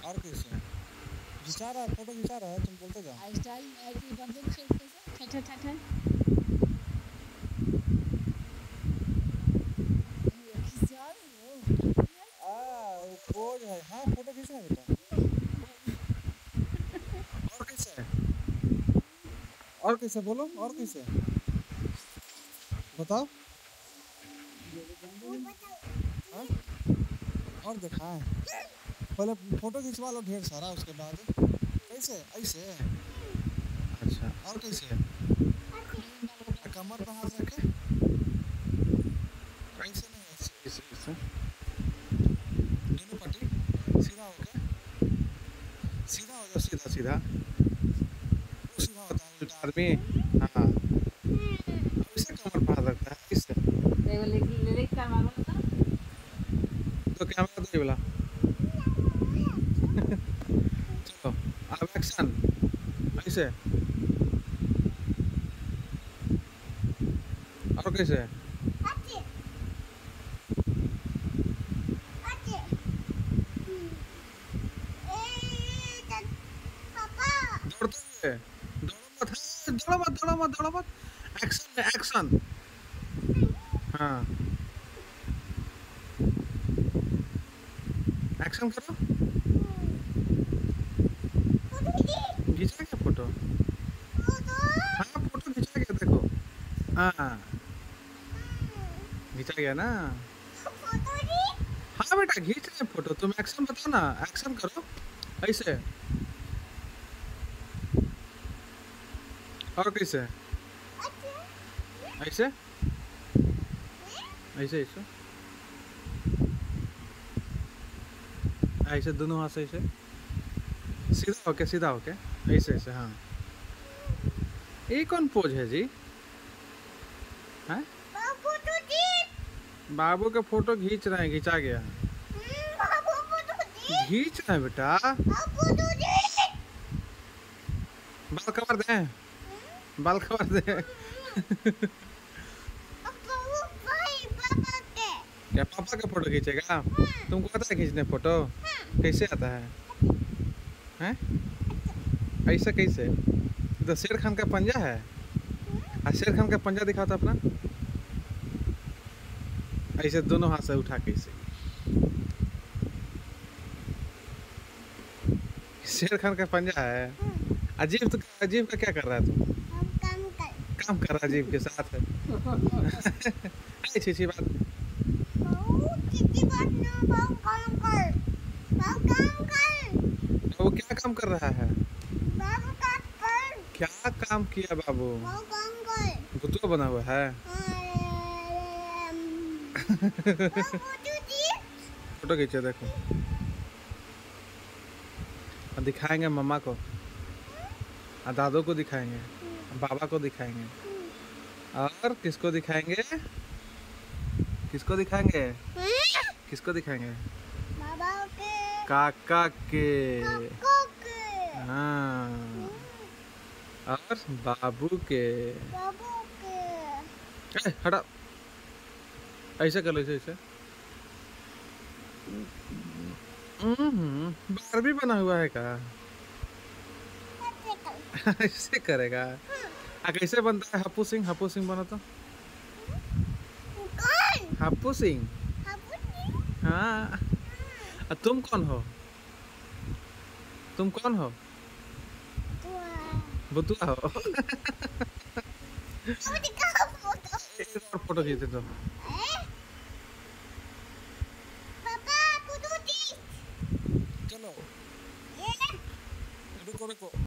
और कैसे खिंचा रहा है, फोटो खिंचा रहा है, तुम बोलते जाओ। स्टाइल ऐसे बंदूक से कैसे ठठ ठठ खिंचा रहे हो। पोज है। हाँ फोटो खींचना है बेटा। और कैसे और कैसे बोलो, और कैसे बताओ। हाँ? और दिखाएं, पहले फोटो खिंचवा लो ढेर सारा, उसके बाद कैसे ऐसे। अच्छा और कैसे कमर पे हाथ रखे, ऐसे नहीं, ऐसे ऐसे दोनों पट्टी सीधा होके, सीधा हो जाओ, सीधा सीधा, वो सीधा होता है उल्टा आदमी। हाँ ऐसे कमर पे हाथ रखता है, ऐसे तो कैमरा दो ये वाला। चलो अब एक्शन, ऐसे और कैसे दौड़ते हुए, दौड़ो मत, दौड़ो मत, दौड़ो मत, दौड़ो मत, एक्शन में एक्शन। हाँ एक्शन करो, खींचा क्या फोटो। हाँ फोटो खींचा गया देखो। हाँ खींचा गया ना। हाँ बेटा खींच रहे फोटो, तुम एक्शन बताओ ना, एक्शन करो ऐसे और कैसे, ऐसे ऐसे ऐसे ऐसे दोनों हाथ से ऐसे सीधा होके, सीधा होके ऐसे ऐसे। हाँ ये कौन पोज है जी। हैं बाबू के फोटो खींच रहे हैं, खींचा गया, खींच रहे हैं बेटा। बाल कवर दे, बाल कवर दे। क्या पापा का फोटो खींचेगा, तुमको आता है खींचने फोटो, कैसे आता है हैं ऐसा कैसे, तो शेर खान का पंजा है। शेर खान का पंजा दिखाओ तो अपना, ऐसे दोनों हाथ से उठा के ऐसे। शेर खान का पंजा है। अजीब तो अजीब का क्या कर रहा है तू, काम कर रहा है अजीब के साथ। अच्छी बात, वो क्या काम कर रहा है, क्या काम किया बाबू, बुतुआ बना हुआ है। फोटो खींचे देखो, दिखाएंगे मम्मा को, दादू को दिखाएंगे, बाबा को दिखाएंगे, और किसको दिखाएंगे, किसको दिखाएंगे, किसको दिखाएंगे, काका के, हाँ और बाबू के। हटा, ऐसे कर लो, ऐसे ऐसे। बारबी बना हुआ है का। ऐसे करेगा। कैसे बनता है हप्पू सिंह, हप्पू सिंह बना तो हप्पू सिंह। हाँ तुम कौन हो, तुम कौन हो, बुतुआ हो। फोटो खींचे तो चलो, रुको रुको।